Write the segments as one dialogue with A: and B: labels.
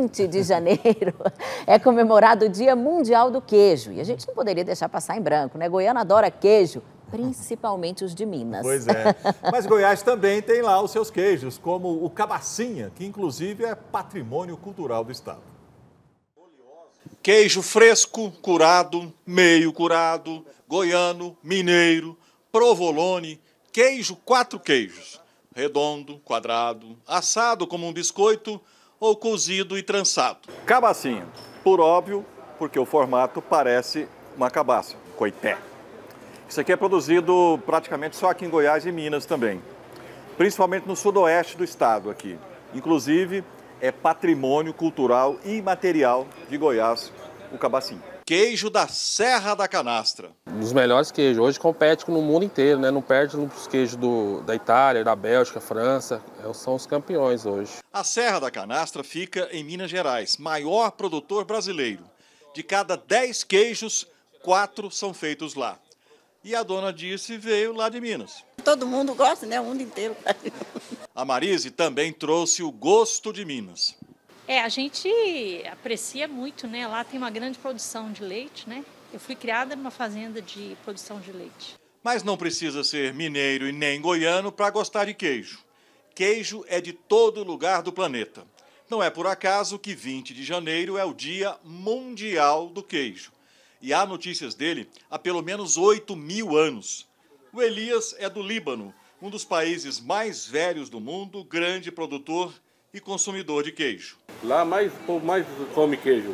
A: 20 de janeiro é comemorado o Dia Mundial do Queijo. E a gente não poderia deixar passar em branco, né? Goiânia adora queijo, principalmente os de Minas.
B: Pois é. Mas Goiás também tem lá os seus queijos, como o cabacinha, que inclusive é patrimônio cultural do estado.
C: Queijo fresco, curado, meio curado, goiano, mineiro, provolone, queijo 4 queijos. Redondo, quadrado, assado como um biscoito ou cozido e trançado.
B: Cabacinha, por óbvio, porque o formato parece uma cabaça, coipé. Isso aqui é produzido praticamente só aqui em Goiás e Minas também, principalmente no sudoeste do estado aqui. Inclusive, é patrimônio cultural e imaterial de Goiás, o cabacinha.
C: Queijo da Serra da Canastra.
D: Um dos melhores queijos. Hoje compete no mundo inteiro, né? Não perde os queijos da Itália, da Bélgica, França. São os campeões hoje.
C: A Serra da Canastra fica em Minas Gerais, maior produtor brasileiro. De cada 10 queijos, 4 são feitos lá. E a dona Dirce veio lá de Minas.
E: Todo mundo gosta, né? O mundo inteiro.
C: A Marise também trouxe o gosto de Minas.
F: A gente aprecia muito, né? Lá tem uma grande produção de leite, né? Eu fui criada numa fazenda de produção de leite.
C: Mas não precisa ser mineiro e nem goiano para gostar de queijo. Queijo é de todo lugar do planeta. Não é por acaso que 20 de janeiro é o Dia Mundial do Queijo. E há notícias dele há pelo menos 8.000 anos. O Elias é do Líbano, um dos países mais velhos do mundo, grande produtor e consumidor de queijo.
G: Lá o povo mais come queijo.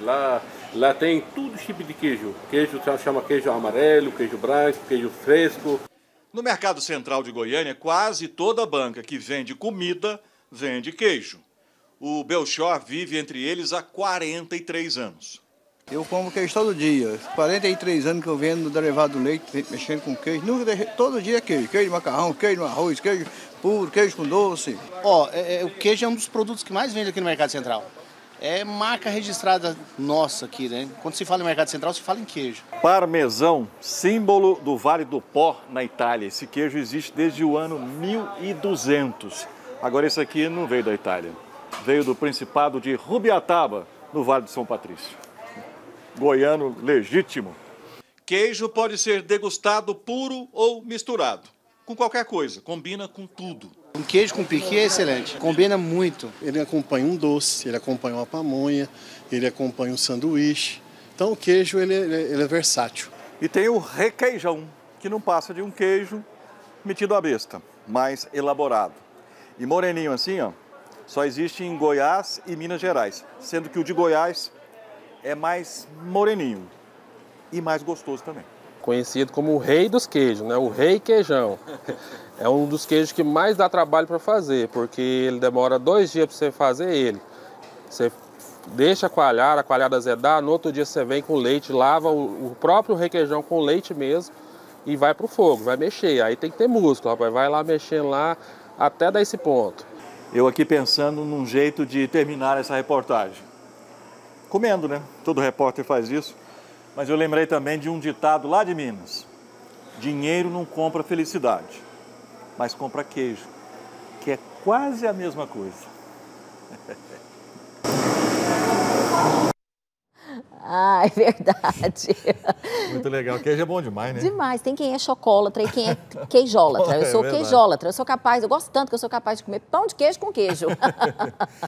G: Lá tem todo tipo de queijo. Queijo chama queijo amarelo, queijo branco, queijo fresco.
C: No mercado central de Goiânia, quase toda banca que vende comida vende queijo. O Belchor vive entre eles há 43 anos.
H: Eu como queijo todo dia. 43 anos que eu vendo derivado do leite, mexendo com queijo. Nunca deixei, todo dia é queijo. Queijo de macarrão, queijo no arroz, queijo puro, queijo com doce.
I: O queijo é um dos produtos que mais vende aqui no Mercado Central. É marca registrada nossa aqui, né? Quando se fala em Mercado Central, se fala em queijo.
B: Parmesão, símbolo do Vale do Pó na Itália. Esse queijo existe desde o ano 1200. Agora esse aqui não veio da Itália. Veio do Principado de Rubiataba, no Vale de São Patrício. Goiano legítimo.
C: Queijo pode ser degustado puro ou misturado. Com qualquer coisa, combina com tudo.
I: Um queijo com piqui é excelente, combina muito.
J: Ele acompanha um doce, ele acompanha uma pamonha, ele acompanha um sanduíche. Então o queijo ele é versátil.
B: E tem o requeijão, que não passa de um queijo metido à besta, mais elaborado. E moreninho assim, ó, só existe em Goiás e Minas Gerais, sendo que o de Goiás é mais moreninho e mais gostoso também.
D: Conhecido como o rei dos queijos, né? O rei queijão. É um dos queijos que mais dá trabalho para fazer, porque ele demora 2 dias para você fazer ele. Você deixa a coalhada azedar, no outro dia você vem com leite, lava o próprio requeijão com leite mesmo e vai para o fogo, vai mexer. Aí tem que ter músculo, rapaz, vai lá mexendo lá até dar esse ponto.
B: Eu aqui pensando num jeito de terminar essa reportagem. Comendo, né? Todo repórter faz isso. Mas eu lembrei também de um ditado lá de Minas. Dinheiro não compra felicidade, mas compra queijo, que é quase a mesma coisa.
A: Ah, é verdade.
B: Muito legal. Queijo é bom demais, né?
A: Demais. Tem quem é chocólatra e quem é queijólatra. Eu sou queijólatra. Eu sou capaz, eu gosto tanto que eu sou capaz de comer pão de queijo com queijo.